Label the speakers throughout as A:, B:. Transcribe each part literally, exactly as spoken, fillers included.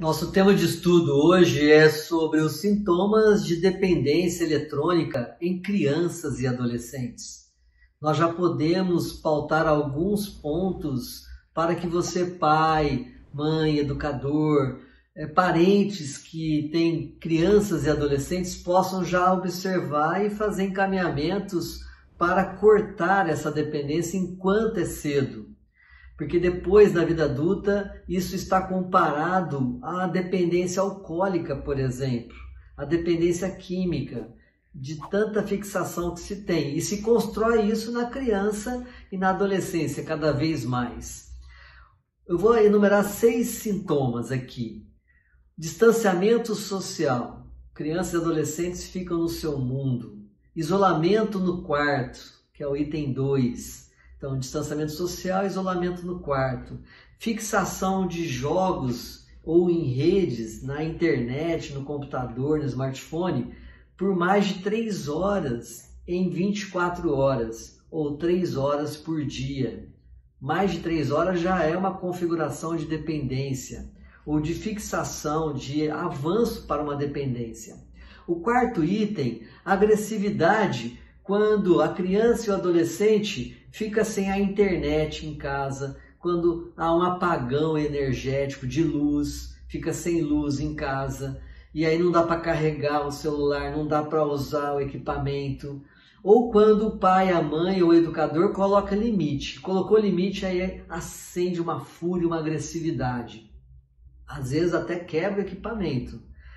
A: Nosso tema de estudo hoje é sobre os sintomas de dependência eletrônica em crianças e adolescentes. Nós já podemos pautar alguns pontos para que você, pai, mãe, educador, é, parentes que têm crianças e adolescentes possam já observar e fazer encaminhamentos para cortar essa dependência enquanto é cedo. Porque depois, na vida adulta, isso está comparado à dependência alcoólica, por exemplo, à dependência química, de tanta fixação que se tem. E se constrói isso na criança e na adolescência cada vez mais. Eu vou enumerar seis sintomas aqui. Distanciamento social. Crianças e adolescentes ficam no seu mundo. Isolamento no quarto, que é o item dois. Então, distanciamento social, isolamento no quarto, fixação de jogos ou em redes, na internet, no computador, no smartphone, por mais de três horas em vinte e quatro horas, ou três horas por dia. Mais de três horas já é uma configuração de dependência, ou de fixação, de avanço para uma dependência. O quarto item, agressividade, quando a criança e o adolescente fica sem a internet em casa, quando há um apagão energético de luz, fica sem luz em casa, e aí não dá para carregar o celular, não dá para usar o equipamento. Ou quando o pai, a mãe ou o educador coloca limite. Colocou limite, aí acende uma fúria, uma agressividade. Às vezes até quebra o equipamento.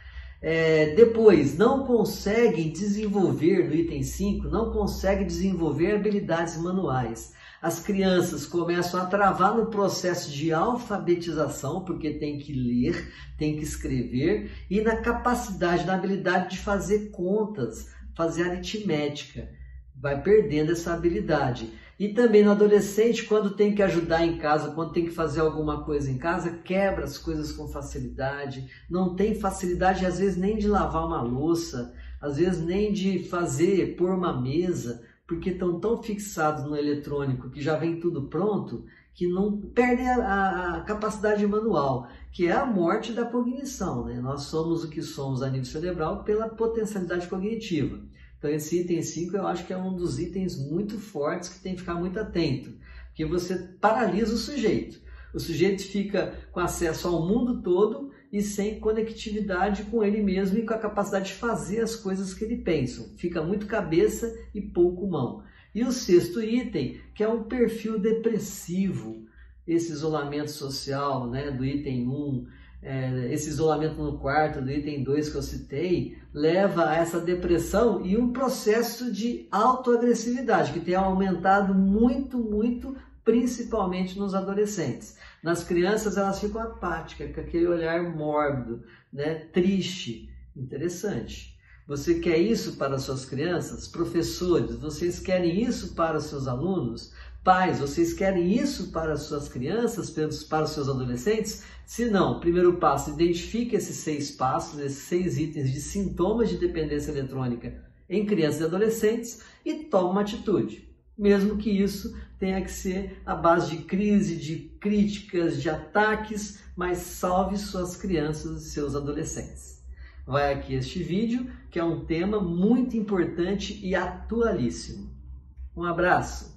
A: É, depois, não consegue desenvolver, no item cinco, não consegue desenvolver habilidades manuais. As crianças começam a travar no processo de alfabetização, porque tem que ler, tem que escrever, e na capacidade, na habilidade de fazer contas, fazer aritmética. Vai perdendo essa habilidade. E também no adolescente, quando tem que ajudar em casa, quando tem que fazer alguma coisa em casa, quebra as coisas com facilidade, não tem facilidade às vezes nem de lavar uma louça, às vezes nem de fazer, pôr uma mesa, porque estão tão fixados no eletrônico que já vem tudo pronto, que não perdem a, a capacidade manual, que é a morte da cognição, né? Nós somos o que somos a nível cerebral pela potencialidade cognitiva. Então esse item cinco eu acho que é um dos itens muito fortes que tem que ficar muito atento, porque você paralisa o sujeito. O sujeito fica com acesso ao mundo todo e sem conectividade com ele mesmo e com a capacidade de fazer as coisas que ele pensa. Fica muito cabeça e pouco mão. E o sexto item, que é um perfil depressivo, esse isolamento social, né, do item um, é, esse isolamento no quarto, do item dois que eu citei, leva a essa depressão e um processo de autoagressividade, que tem aumentado muito, muito, principalmente nos adolescentes. Nas crianças, elas ficam apáticas, com aquele olhar mórbido, né, triste. Interessante. Você quer isso para as suas crianças? Professores, vocês querem isso para os seus alunos? Pais, vocês querem isso para as suas crianças, para os seus adolescentes? Se não, primeiro passo, identifique esses seis passos, esses seis itens de sintomas de dependência eletrônica em crianças e adolescentes e tome uma atitude. Mesmo que isso tenha que ser à base de crise, de críticas, de ataques, mas salve suas crianças e seus adolescentes. Vai aqui este vídeo, que é um tema muito importante e atualíssimo. Um abraço!